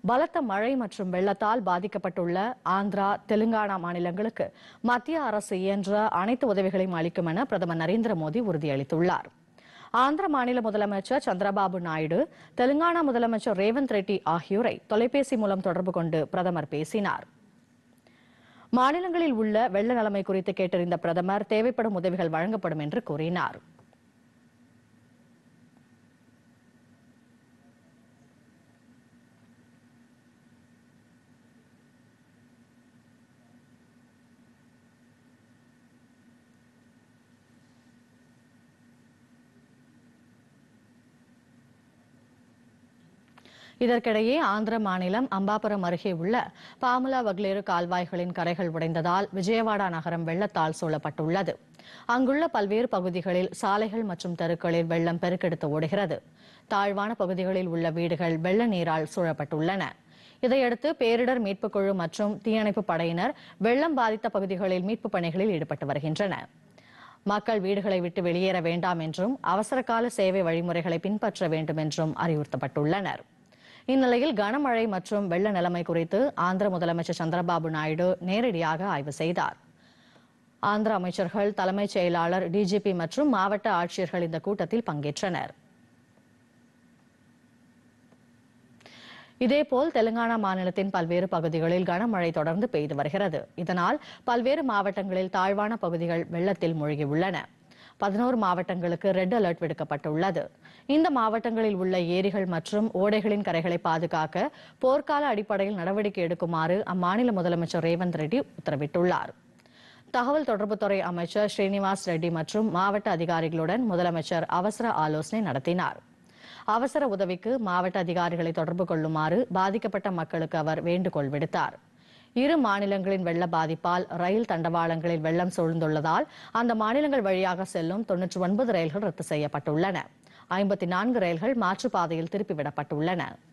பலத்த மழை மற்றும் வெள்ளத்தால் பாதிக்கப்பட்டுள்ள ஆந்திரா, தெலுங்கானா மாநிலங்களுக்கு மத்திய அரசு இயன்ற அனைத்து உதவிகளையும் அளிக்கும் என பிரதமர் நரேந்திர மோடி உறுதியளித்துள்ளார். ஆந்திர மாநில முதலமைச்சர் சந்திரபாபு நாயுடு, தெலுங்கானா முதலமைச்சர் ரேவந்த் ரெட்டி ஆகியோரை தொலைபேசி மூலம் தொடர்பு கொண்டு பிரதமர் பேசினார். மாநிலங்களில் உள்ள வெள்ள நிலைமை குறித்து கேட்டறிந்த பிரதமர் தேவைப்படும் உதவிகள் வழங்கப்படும் என்று கூறினார். இதற்கிடையே ஆந்திர மாநிலம் அம்பாபுரம் அருகே உள்ள பாமுலா வக்லேறு கால்வாய்களின் கரைகள் உடைந்ததால் விஜயவாடா நகரம் வெள்ளத்தால் சூழப்பட்டுள்ளது. அங்குள்ள பல்வேறு பகுதிகளில் சாலைகள் மற்றும் தெருக்களில் வெள்ளம் பெருக்கெடுத்து ஓடுகிறது. தாழ்வான பகுதிகளில் உள்ள வீடுகள் வெள்ள நீரால் சூழப்பட்டுள்ளன. இதையடுத்து பேரிடர் மீட்புக் குழு மற்றும் தீயணைப்பு படையினர் வெள்ளம் பாதித்த பகுதிகளில் மீட்புப் பணிகளில் ஈடுபட்டு வருகின்றனர். மக்கள் வீடுகளை விட்டு வெளியேற வேண்டாம் என்றும் அவசரகால சேவை வழிமுறைகளை பின்பற்ற வேண்டும் என்றும் அறிவுறுத்தப்பட்டுள்ளனர். இந்நிலையில் கனமழை மற்றும் வெள்ள நிலைமை குறித்து ஆந்திர முதலமைச்சர் சந்திரபாபு நாயுடு நேரடியாக ஆய்வு செய்தார். ஆந்திர அமைச்சர்கள், தலைமைச் செயலாளர், டிஜிபி மற்றும் மாவட்ட ஆட்சியர்கள் இந்த கூட்டத்தில் பங்கேற்றனர். இதேபோல் தெலுங்கானா மாநிலத்தின் பல்வேறு பகுதிகளில் கனமழை தொடர்ந்து பெய்து வருகிறது. இதனால் பல்வேறு மாவட்டங்களில் தாழ்வான பகுதிகள் வெள்ளத்தில் மூழ்கியுள்ளன. 11 மாவட்டங்களுக்கு ரெட் அலர்ட் விடுக்கப்பட்டுள்ளது. இந்த மாவட்டங்களில் உள்ள ஏரிகள் மற்றும் ஓடைகளின் கரைகளை பாதுகாக்க போர்க்கால அடிப்படையில் நடவடிக்கை எடுக்குமாறு அம்மாநில முதலமைச்சர் ரேவந்த் ரெட்டி உத்தரவிட்டுள்ளார். தகவல் தொடர்புத்துறை அமைச்சர் ஸ்ரீனிவாஸ் ரெட்டி மற்றும் மாவட்ட அதிகாரிகளுடன் முதலமைச்சர் அவசர ஆலோசனை நடத்தினார். அவசர உதவிக்கு மாவட்ட அதிகாரிகளை தொடர்பு கொள்ளுமாறு பாதிக்கப்பட்ட மக்களுக்கு அவர் வேண்டுகோள் விடுத்தார். இரு மாநிலங்களின் வெள்ள பாதிப்பால் ரயில் தண்டவாளங்களில் வெள்ளம் சூழ்ந்துள்ளதால் அந்த மாநிலங்கள் வழியாக செல்லும் 99 ரயில்கள் ரத்து செய்யப்பட்டுள்ளன. 54 ரயில்கள் மாற்றுப்பாதையில் திருப்பிவிடப்பட்டுள்ளன.